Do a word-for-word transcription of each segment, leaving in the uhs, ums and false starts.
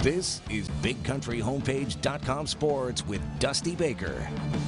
This is Big Country Homepage dot com Sports with Dusty Baker.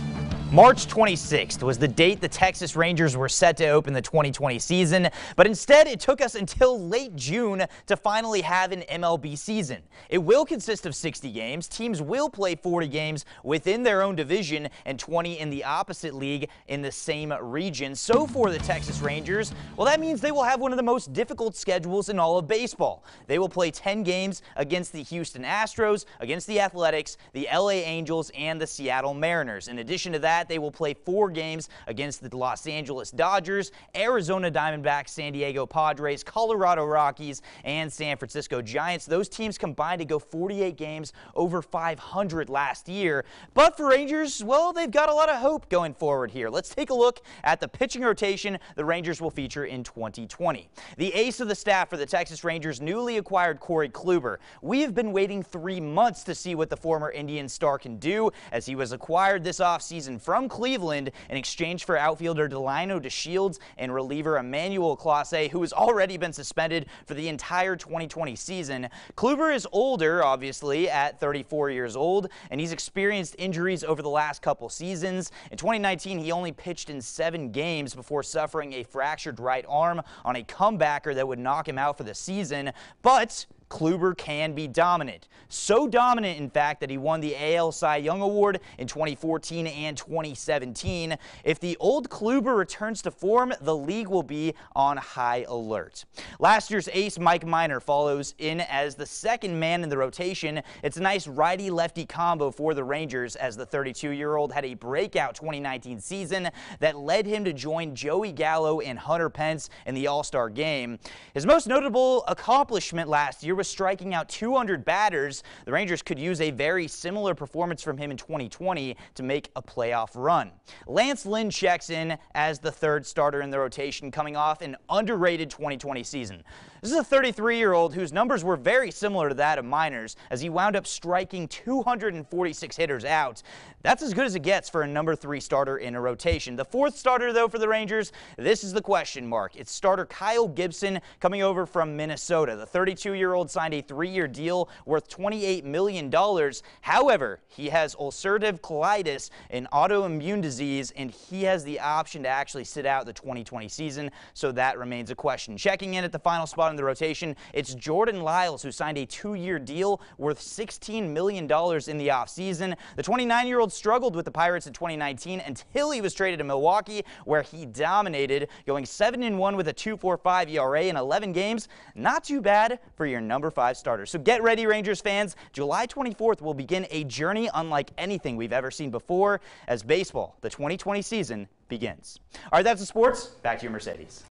March twenty-sixth was the date the Texas Rangers were set to open the twenty twenty season, but instead it took us until late June to finally have an M L B season. It will consist of sixty games. Teams will play forty games within their own division and twenty in the opposite league in the same region. So for the Texas Rangers, well, that means they will have one of the most difficult schedules in all of baseball. They will play ten games against the Houston Astros, against the Athletics, the L A Angels, and the Seattle Mariners. In addition to that, they will play four games against the Los Angeles Dodgers, Arizona Diamondbacks, San Diego Padres, Colorado Rockies, and San Francisco Giants. Those teams combined to go forty-eight games, over five hundred last year. But for Rangers, well, they've got a lot of hope going forward here. Let's take a look at the pitching rotation the Rangers will feature in twenty twenty. The ace of the staff for the Texas Rangers, newly acquired Corey Kluber. We have been waiting three months to see what the former Indian star can do, as he was acquired this offseason from Cleveland in exchange for outfielder Delino DeShields and reliever Emmanuel Clase, who has already been suspended for the entire twenty twenty season. Kluber is older, obviously, at thirty-four years old, and he's experienced injuries over the last couple seasons. In twenty nineteen, he only pitched in seven games before suffering a fractured right arm on a comebacker that would knock him out for the season. But Kluber can be dominant. So dominant, in fact, that he won the A L Cy Young Award in twenty fourteen and twenty seventeen. If the old Kluber returns to form, the league will be on high alert. Last year's ace Mike Minor follows in as the second man in the rotation. It's a nice righty-lefty combo for the Rangers, as the thirty-two-year-old had a breakout twenty nineteen season that led him to join Joey Gallo and Hunter Pence in the All-Star game. His most notable accomplishment last year was striking out two hundred batters. The Rangers could use a very similar performance from him in twenty twenty to make a playoff run. Lance Lynn checks in as the third starter in the rotation, coming off an underrated twenty twenty season. This is a thirty-three-year-old whose numbers were very similar to that of Minor's, as he wound up striking two hundred forty-six hitters out. That's as good as it gets for a number three starter in a rotation. The fourth starter, though, for the Rangers, this is the question mark. It's starter Kyle Gibson, coming over from Minnesota. The thirty-two-year-old signed a three-year deal worth twenty-eight million dollars. However, he has ulcerative colitis, an autoimmune disease, and he has the option to actually sit out the twenty twenty season, so that remains a question. Checking in at the final spot in the rotation, it's Jordan Lyles, who signed a two-year deal worth sixteen million dollars in the offseason. The twenty-nine-year-old struggled with the Pirates in twenty nineteen until he was traded to Milwaukee, where he dominated, going seven and one with a two point four five E R A in eleven games. Not too bad for your number five starter. So get ready, Rangers fans. July twenty-fourth will begin a journey unlike anything we've ever seen before, as baseball, the twenty twenty season, begins. All right, that's the sports. Back to you, Mercedes.